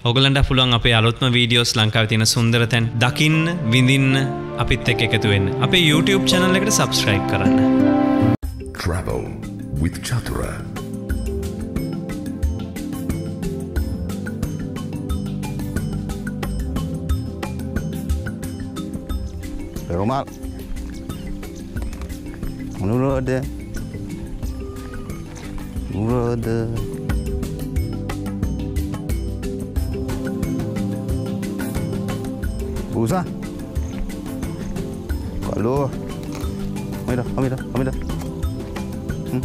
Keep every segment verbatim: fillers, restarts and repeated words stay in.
ඔයගලන්ට පුළුවන් අපේ අලුත්ම වීඩියෝස් ලංකාවේ තියෙන සුන්දර තැන් දකින්න, විඳින්න, අපිත් එක්ක එකතු වෙන්න. අපේ YouTube channel එකට subscribe කරන්න. Travel with Chatura. Romal. Menurut dia. Menurut dia. Usah. Kalau. Amira, Amira, Amira. Hmm.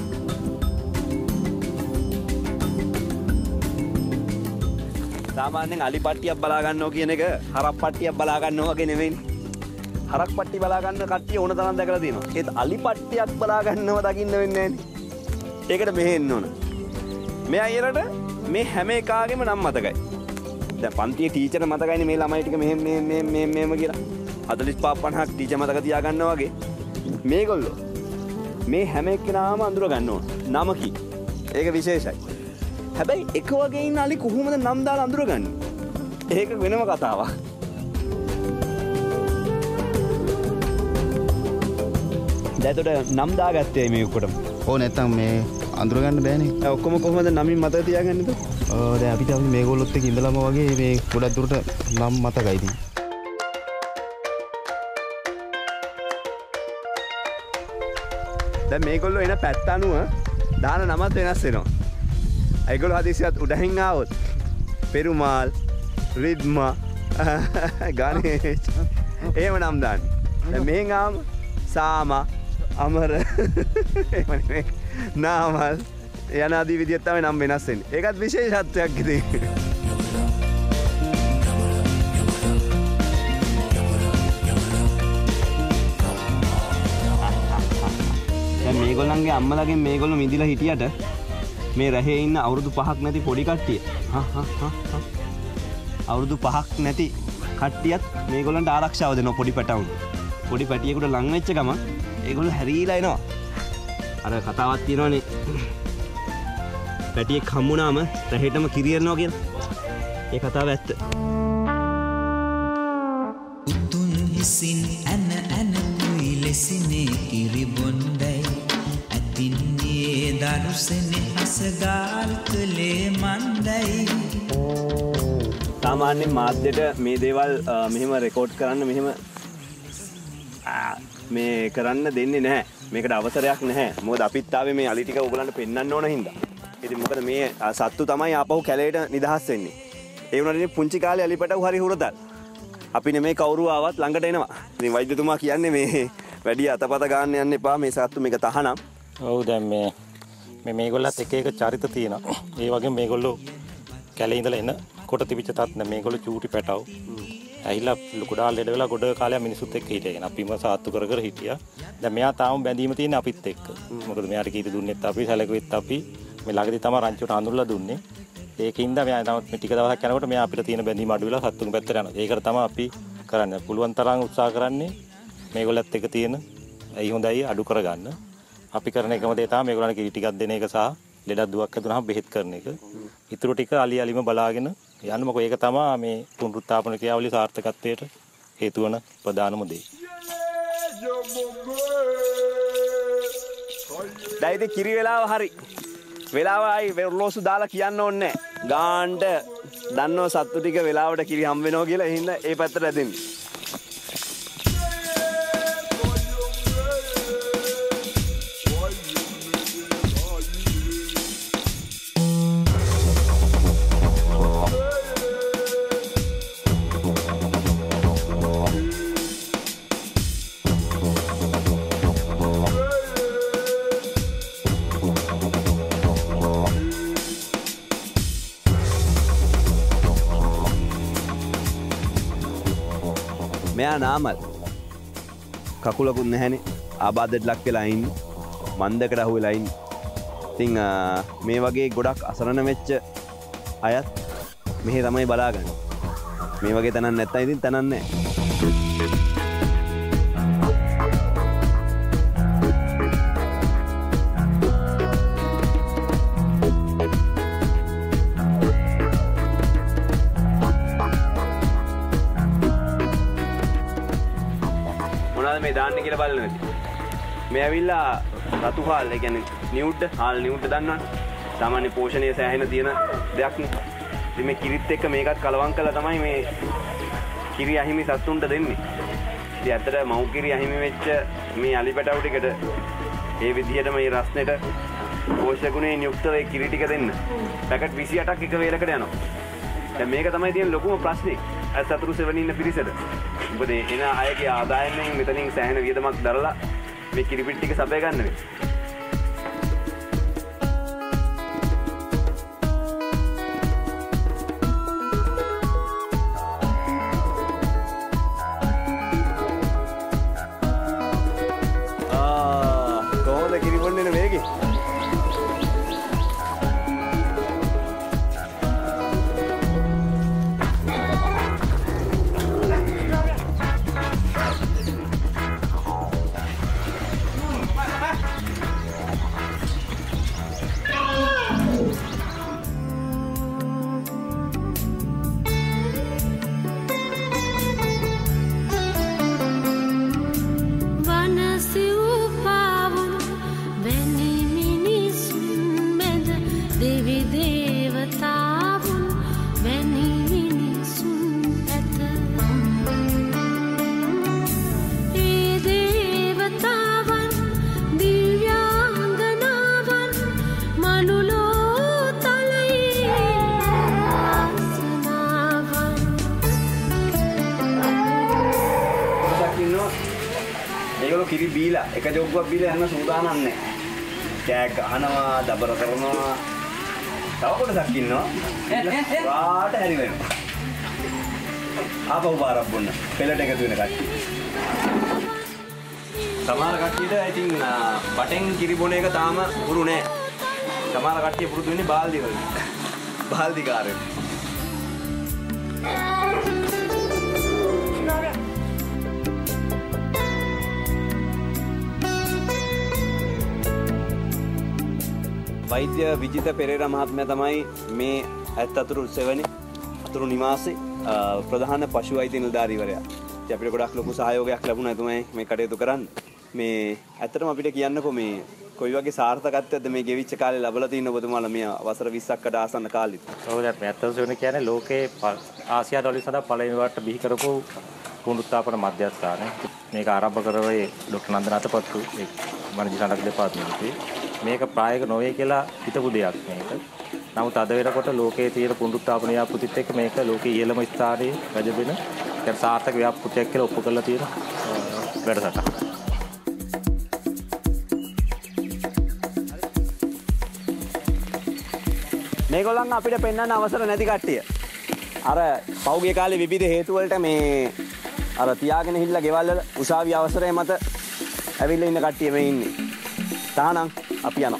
සාමාන්‍යයෙන් අලි පට්ටියක් බලා ගන්නවා කියන එක හරක් පට්ටියක් බලා ගන්නවා වගේ නෙවෙයිනේ. හරක් පට්ටි බලා ගන්න කට්ටිය ඕන තරම් දැකලා තියෙනවා. ඒත් අලි පට්ටියක් බලා ගන්නව දකින්න වෙන්නේ නැහනේ. ඒකට මෙහෙන්න ඕන. මේ අයරට මේ හැම එකාගේම නම් මතකයි. දැන් පන්තියේ ටීචර් මතකයිනේ මේ ළමයි ටික මෙහෙම මෙහෙම මෙහෙම මෙහෙම මෙහෙම කියලා. හතළිස් පහ පනහක් ටීචර් මතක තියා ගන්නවා වගේ. මේගොල්ලෝ මේ හැම එක්කෙනාම අඳුර ගන්න ඕන. නම කි. ඒක විශේෂයි. හැබැයි එක වගේ ඉන්න අලි කොහොමද නම් දාලා අඳුරගන්නේ? ඒක වෙනම කතාවක්. දැන් නම් දාගත්තේ මේ ඔක්කොටම. ඕ නැත්තම් මේ අඳුරගන්න බෑනේ. ඒ ඔක්කොම කොහොමද නමින් මතක තියාගන්නේද? ඔව් දැන් අපිට අපි මේගොල්ලොත් එක්ක ඉඳලාම වගේ මේ ගොඩක් දුරට නම් මතකයි ඉතින්. දැන් මේගොල්ලෝ එන පැත්ත අනුව දාන නමත් වෙනස් වෙනවා. ඒගොල්ලෝ හදිසියත් උඩහින් ආවොත් පෙරුමාල්, රිද්මා, ගණේෂ් එහෙම නම් දාන්නේ. දැන් මෙහෙන් ආම සාමා, අමර, නාමල් යන ආදී විදිහට තමයි නම් වෙනස් වෙන්නේ. ඒකත් විශේෂත්වයක් ඉතින්. දැන් මේගොල්ලන්ගේ අම්මලාගෙන් මේගොල්ලෝ මිදිලා හිටියට මේ රැහේ ඉන්න අවුරුදු පහක් නැති පොඩි කට්ටිය අවුරුදු පහක් නැති කට්ටියත් මේගොල්ලන්ට ආරක්ෂාව දෙනවා පොඩි පැටවුන්. පොඩි පැටියෙකුට ලං වෙච්ච ගම ඒගොල්ලෝ හැරීලා එනවා. අර කතාවක් තියෙනවනේ පැටියෙක් හම්බුනාම රැහෙටම කිරියනවා කියලා. ඒ කතාව ඇත්ත. උතුන් හිසින් ඇන ඇන කුයි ලෙසිනේ කිරි බොණ්ඩයි ඇතින්නේ දරුසනේ හසගාල් කලේ මණ්ඩයි. සාමාන්‍යයෙන් මාධ්‍යට මේ දේවල් මෙහෙම රෙකෝඩ් කරන්න මෙහෙම මේ කරන්න දෙන්නේ නැහැ. මේකට අවසරයක් නැහැ. මොකද අපිත් ආවේ මේ අලි ටික ඔයගලන්ට පෙන්වන්න ඕන හින්දා. ඉතින් මොකද මේ සත්තු තමයි ආපහු කැලේට නිදහස් වෙන්නේ. ඒ වුණාට පුංචි කාලේ අලිපටව හරි හුරතල්. අපි නෙමේ කවුරු ආවත් ළඟට එනවා. ඉතින් වෛද්‍යතුමා කියන්නේ මේ වැඩි අතපත ගන්න යන්න එපා. මේ සත්තු මේක තහනම්. ඔව් දැන් මේ මේ මේගොල්ලත් එක එක චරිත තියෙනවා. ඒ වගේම මේගොල්ලෝ කැලේ ඉඳලා එන කොට තිබිච්ච තාත් නේ මේගොල්ලෝ චූටි පැටව. ඇහිලා ලොකුඩා ලෙඩ වෙලා ගොඩ කාලයක් මිනිසුත් එක්ක හිටියා. අපිම සාත්තු කර කර හිටියා. දැන් මෙයා තාම බැඳීම තියෙන්නේ අපිත් එක්ක. මොකද මෙයාට කීත දුන්නෙත් අපි සැලකුවෙත් අපි. මේ ළඟදී තමයි රංචුවට අඳුරලා දුන්නේ. ඒකින්ද මෙයා තම ටික දවසක් යනකොට මෙයා අපිට තියෙන බැඳීම අඩු වෙලා සත්තුන් පැත්තට යනවා. ඒකට තමයි අපි කරන්නේ. පුළුවන් තරම් උත්සාහ කරන්නේ මේගොල්ලත් එක්ක තියෙන ඇයි හොඳයි අඩු කරගන්න. අපි කරන එකම දේ තමයි මේගොල්ලන්ට කිරි ටිකක් දෙන එක සහ ලෙඩක් දුවක් හැදුනහම බෙහෙත් කරන එක. ඊටු ටික අලි අලිම බලාගෙන යන්න මොකද ඒක තමයි මේ පුනරුත්ථාපන ක්‍රියාවලිය සාර්ථකත්වයට හේතු වන ප්‍රධානම දේ. දැන් ඉතින් කිරි වෙලාව හරි. වෙලාව ආයි වෙරළෝසු දාලා කියන්න ඕනේ නැහැ. ගාන්ට දන්නව සත්තු ටික වෙලාවට කිරි හම් වෙනවා කියලා. එහෙනම් ඒ පැත්තට ඇදෙන්නේ. මෙයා නාමල් කකුලකුත් නැහැනේ ආබාධයට ලක් වෙලා ඉන්නේ මන්දකට අහු වෙලා ඉන්නේ. ඉතින් මේ වගේ ගොඩක් අසරණ වෙච්ච අයත් මෙහෙ තමයි බලාගන්නේ. මේ වගේ තැනක් නැත්තම් ඉතින් තැනක් නැහැ. දාන්නේ කියලා බලන්න ඇති. මේ ඇවිල්ලා රතු හාල් ඒ කියන්නේ නියුඩ් හාල් නියුඩ් දන්නවනේ. සාමාන්‍ය පෝෂණයේ සෑහෙන තියෙන දෙයක් නේ. ඉතින් මේ කිරිත් එක්ක මේකත් කලවම් කළා තමයි මේ කිරි අහිමි සතුන්ට දෙන්නේ. ඉතින් ඇත්තට මව් කිරි අහිමි වෙච්ච මේ අලි පැටවු ටිකට ඒ විදිහට මේ රස්නෙට පෝෂක ගුණයෙන් යුක්තව ඒ කිරි ටික දෙන්න. පැකට් විසි අටක් එක වේලකට යනවා. දැන් මේක තමයි තියෙන ලොකුම ප්‍රශ්නේ. අර සතුරු සෙවණ ඉන්න පිරිසට. මොකද එන අයගේ ආදායමෙන් මෙතනින් සෑහෙන වියදමක් දරලා මේ කිරි පිටි ටික සපය ගන්න වෙයි. ආ කොහොමද කිරි බොන්නේ මේකේ? ඒගොල්ලෝ කිරි බීලා එක ජොග්ගුවක් බීලා යන්න සූදානම් නැහැ. කෑ ගහනවා, දබර කරනවා. තව කොටසක් ඉන්නවා. වාට හැරි වෙනවා. ආපහු බාරක් බොන්න. පෙළට එකතු වෙන කට්ටිය. සමහර කට්ටියට ඉතින් බටෙන් කිරි බොන එක තාම පුරු නෑ. සමහර කට්ටිය පුරුදු වෙන්නේ බාල්දි වල. බාල්දි කාරේ. වෛද්‍ය විජිත පෙරේරා මහත්මයා තමයි මේ ඇත් අතුරු සෙවණේ අතුරු නිවාසේ ප්‍රධාන පශු වෛද්‍ය නිලධාරීවරයා. ඉතින් අපිට ගොඩක් ලොකු සහයෝගයක් ලැබුණා එතුමයි මේ කටයුතු කරන්න. මේ ඇත්තටම අපිට කියන්නකෝ මේ කොයි වගේ සාර්ථකත්වයක්ද මේ ගෙවිච්ච කාලේ ලැබලා තියෙන ඔබතුමාලා මේ වසර විස්සකට ආසන්න කාලෙත්. ඔව් දැන් මේ ඇත් අතුරු සෙවණ කියන්නේ ලෝකේ ආසියාවට වලින් සඳහා පළවෙනි වට බිහි කරපු පුනරුත්ථාපන මධ්‍යස්ථානය. මේක ආරම්භ කරවේ ડોક્ટર නන්දනාත පත්තු ඒ වනජ සඳහන් දෙපාර්තමේන්තුවේ. මේක ප්‍රායෝගික නොවේ කියලා හිතපු දෙයක් මේක. නමුත් අද වෙනකොට ලෝකයේ තියෙන පුනරුත්ථාපන ව්‍යාපෘතිත් එක්ක මේක ලෝකයේ ඉහළම ස්ථානයේ රැඳෙන දැන් සාර්ථක ව්‍යාපෘතියක් කියලා ඔප්පු කරලා තියෙන වැඩසටහන. මේගොල්ලන් අපිට පෙන්වන්න අවසර නැති කට්ටිය. අර පෞගේ කාලේ විවිධ හේතු වලට මේ අර තියාගෙන හිටලා ගෙවල් වල උසාවි අවසරය මත ඇවිල්ලා ඉන්න කට්ටිය මේ ඉන්නේ. තානම් අපි යනවා.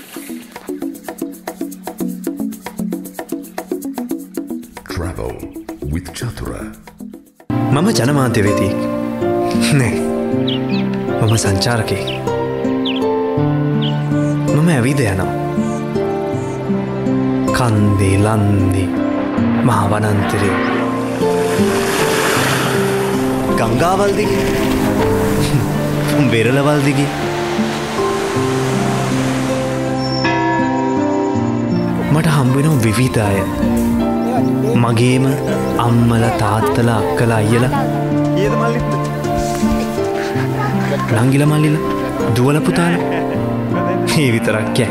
Travel with Chatura. මම ජනමාධ්‍යවේදියෙක්. නෑ. මම සංචාරකයෙක්. මම ඇවිද යනවා. කන්දේ ලන්දේ මහා වනාන්තරේ ගංගාවල් දිගේ වෙරළවල් දිගේ මට හම්බෙනවා විවිධ අය. මගේම අම්මලා තාත්තලා අක්කලා අයියලා ඊයේද මල්ලිත් නංගිලා මල්ලිලා දුවලා පුතාලා මේ විතරක් කෑ.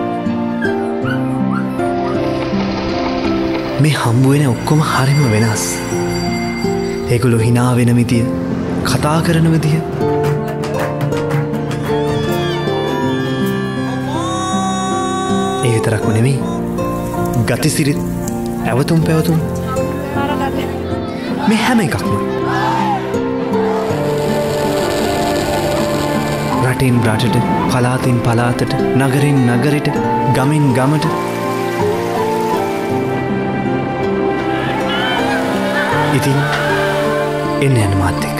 මේ හම්බ වෙන ඔක්කොම හරිම වෙනස්. ඒගොල්ලෝ hina වෙන විදිය, කතා කරන විදිය ඒ විතරක්ම නෙමෙයි. ගතිසිරිත්, ඇවතුම් පැවතුම් මේ හැම එකක්ම රටින් රටට, පළාතින් පළාතට, නගරින් නගරයට, ගමින් ගමට ඉතින් එන්න යන මාත් එක්ක.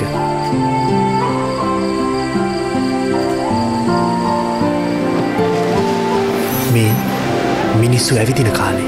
මේ මිනිස්සු ඇවිදින කාලේ